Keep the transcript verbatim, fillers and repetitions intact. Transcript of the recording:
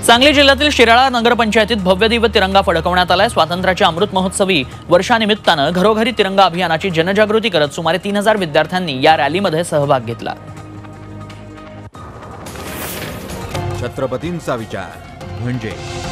सांगली जिल्ह्यातील शिराळा नगरपंचायतीत भव्य दिव्य तिरंगा फडकवण्यात आलाय। स्वातंत्र्याच्या अमृत महोत्सवी वर्षानिमित्तानं घरोघरी तिरंगा अभियानाची जनजागृती करत सुमारे तीन हजार विद्यार्थ्यांनी या रॅलीमध्ये सहभाग घेतला। छत्रपतींचा विचार म्हणजे